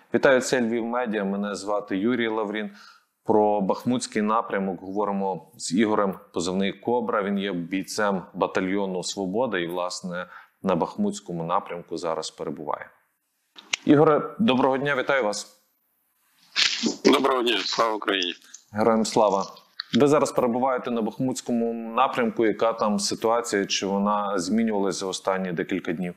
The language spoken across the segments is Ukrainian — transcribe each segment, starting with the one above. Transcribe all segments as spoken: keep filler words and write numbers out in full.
Вітаю, це Львів Медіа. Мене звати Юрій Лаврін. Про Бахмутський напрямок говоримо з Ігорем, позивний Кобра. Він є бійцем батальйону «Свобода» і, власне, на Бахмутському напрямку зараз перебуває. Ігоре, доброго дня, вітаю вас. Доброго дня, слава Україні. Героям слава. Ви зараз перебуваєте на Бахмутському напрямку. Яка там ситуація? Чи вона змінювалася за останні декілька днів?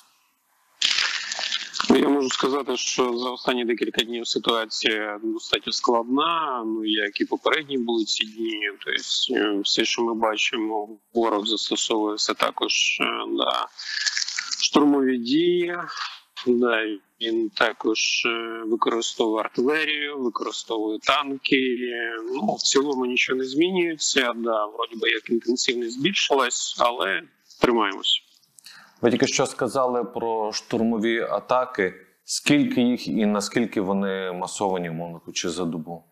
Я можу сказати, що за останні декілька днів ситуація достатньо складна, ну як і попередні були ці дні. Тобто все, що ми бачимо, ворог застосовує все також да, штурмові дії. Да, він також використовує артилерію, використовує танки. Ну, в цілому нічого не змінюється. Да, вроді би як інтенсивність збільшилась, але тримаємось. Ви тільки що сказали про штурмові атаки. Скільки їх і наскільки вони масовані, умовно кажучи, за добу?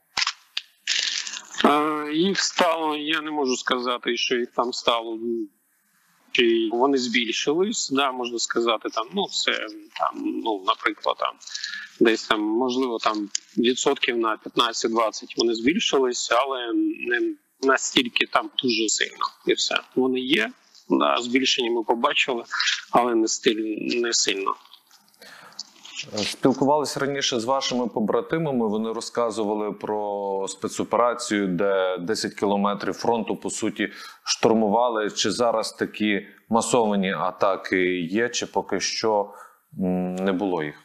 А, їх стало, я не можу сказати, що їх там стало. Чи вони збільшились, да, можна сказати, там, ну, це, там, ну, наприклад, там, десь там, можливо, там, відсотків на п'ятнадцять-двадцять вони збільшились, але не настільки там дуже сильно. І все. Вони є, да, збільшення ми побачили, але не, стиль, не сильно. Спілкувалися раніше з вашими побратимами, вони розказували про спецоперацію, де десять кілометрів фронту, по суті, штурмували. Чи зараз такі масовані атаки є, чи поки що не було їх?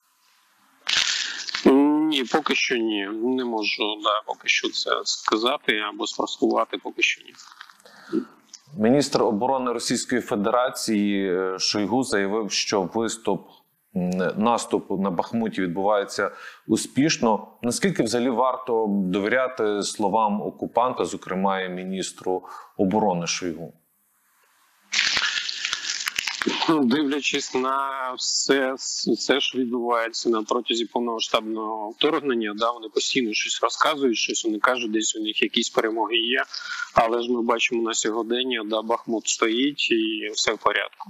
Ні, поки що ні. Не можу, да, поки що це сказати або спростувати, поки що ні. Міністр оборони Російської Федерації Шойгу заявив, що виступ наступ на Бахмуті відбувається успішно. Наскільки взагалі варто довіряти словам окупанта, зокрема і міністру оборони Шойгу? Дивлячись на все, все, що відбувається на протязі повномасштабного вторгнення, да, вони постійно щось розказують, щось вони кажуть, десь у них якісь перемоги є, але ж ми бачимо на сьогодення, да, Бахмут стоїть і все в порядку.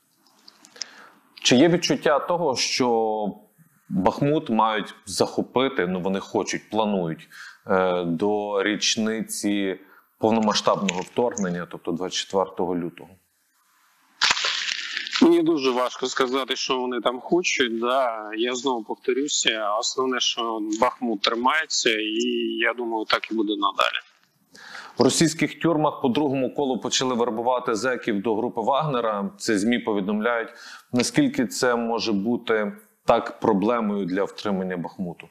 Чи є відчуття того, що Бахмут мають захопити, ну вони хочуть, планують, до річниці повномасштабного вторгнення, тобто двадцять четвертого лютого? Мені дуже важко сказати, що вони там хочуть. Да. Я знову повторюся, основне, що Бахмут тримається, і я думаю, так і буде надалі. В російських тюрмах по другому колу почали вербувати зеків до групи Вагнера. Це ЗМІ повідомляють. Наскільки це може бути так проблемою для втримання Бахмуту?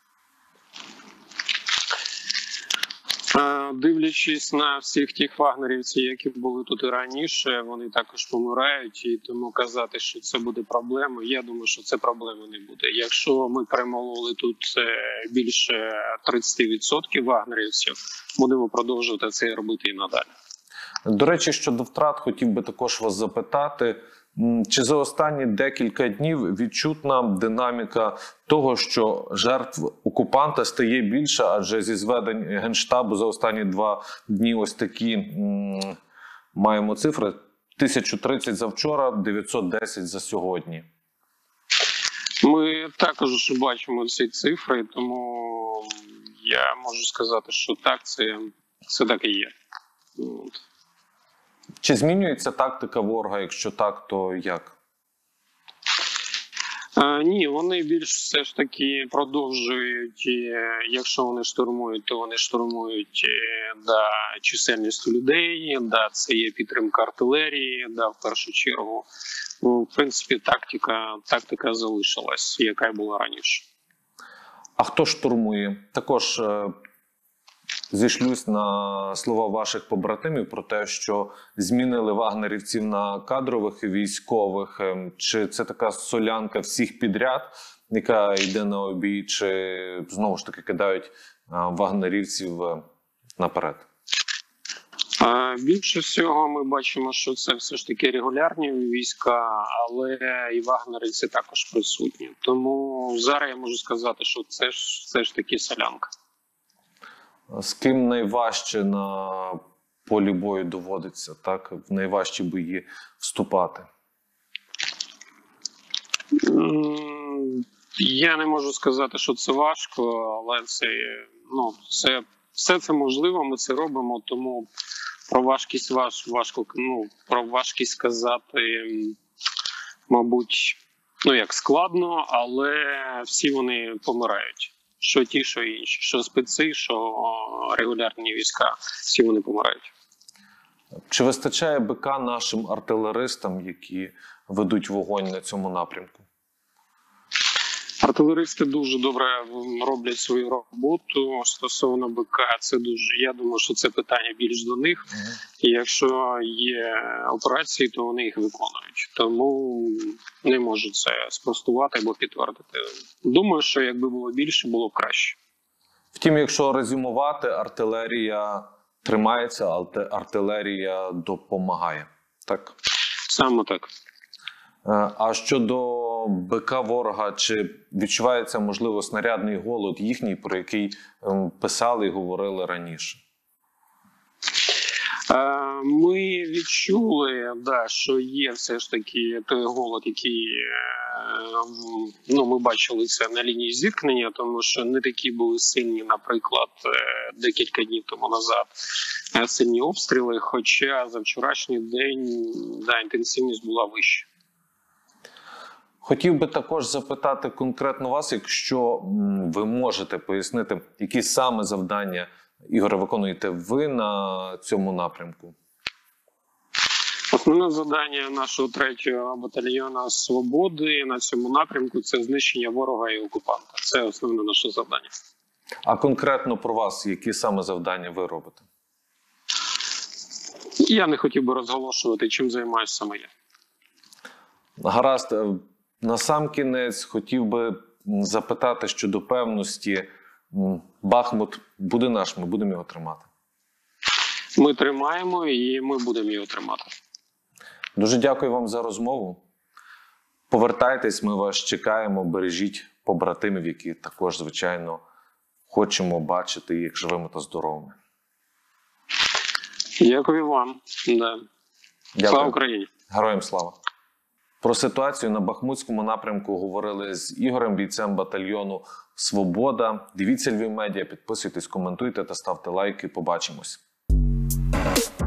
Дивлячись на всіх тих вагнерівців, які були тут і раніше, вони також помирають, і тому казати, що це буде проблемою, я думаю, що це проблеми не буде. Якщо ми перемололи тут більше тридцять відсотків вагнерівців, будемо продовжувати це робити і надалі. До речі, щодо втрат, хотів би також вас запитати, чи за останні декілька днів відчутна динаміка того, що жертв окупанта стає більше, адже зі зведень Генштабу за останні два дні ось такі м маємо цифри: тисяча тридцять за вчора, дев'ятсот десять за сьогодні. Ми також бачимо ці цифри, тому я можу сказати, що так, це, це так і є. Чи змінюється тактика ворога? Якщо так, то як? А, ні, вони більш все ж таки продовжують, якщо вони штурмують, то вони штурмують да, чисельністю людей, да, це є підтримка артилерії, да, в першу чергу. Ну, в принципі, тактика, тактика залишилась, яка й була раніше. А хто штурмує? Також зійшлюсь на слова ваших побратимів про те, що змінили вагнерівців на кадрових і військових. Чи це така солянка всіх підряд, яка йде на обій, чи знову ж таки кидають вагнерівців наперед? Більше всього ми бачимо, що це все ж таки регулярні війська, але і вагнерівці також присутні. Тому зараз я можу сказати, що це ж все ж таки солянка. З ким найважче на полі бою доводиться, так? В найважчі бої вступати? Я не можу сказати, що це важко, але це, ну, це, все це можливо, ми це робимо, тому про важкість важ, важко, ну, про важкість сказати, мабуть, ну як складно, але всі вони помирають. Що ті, що інші, що спеці, що регулярні війська, всі вони помирають. Чи вистачає БК нашим артилеристам, які ведуть вогонь на цьому напрямку? Артилеристи дуже добре роблять свою роботу стосовно БК. Це дуже, я думаю, що це питання більш до них. І якщо є операції, то вони їх виконують. Тому не можу це спростувати або підтвердити. Думаю, що якби було більше, було б краще. Втім, якщо резюмувати, артилерія тримається, а артилерія допомагає. Так? Саме так. А щодо БК ворога, чи відчувається, можливо, снарядний голод їхній, про який писали і говорили раніше? Ми відчули, да, що є все ж таки той голод, який, ну, ми бачили це на лінії зіткнення, тому що не такі були сильні, наприклад, декілька днів тому назад сильні обстріли, хоча за вчорашній день, да, інтенсивність була вища. Хотів би також запитати конкретно вас, якщо ви можете пояснити, які саме завдання, Ігоре, виконуєте ви на цьому напрямку? Основне завдання нашого третього батальйону «Свободи» на цьому напрямку – це знищення ворога і окупанта. Це основне наше завдання. А конкретно про вас, які саме завдання ви робите? Я не хотів би розголошувати, чим займаюся саме я. Гаразд. Насамкінець хотів би запитати щодо певності. Бахмут буде наш, ми будемо його тримати. Ми тримаємо і ми будемо його тримати. Дуже дякую вам за розмову. Повертайтесь, ми вас чекаємо, бережіть побратимів, які також, звичайно, хочемо бачити їх живими та здоровими. Дякую вам. Да. Дякую. Слава Україні! Героям слава! Про ситуацію на Бахмутському напрямку говорили з Ігорем, бійцем батальйону «Свобода». Дивіться Львів Медіа, підписуйтесь, коментуйте та ставте лайки. Побачимось.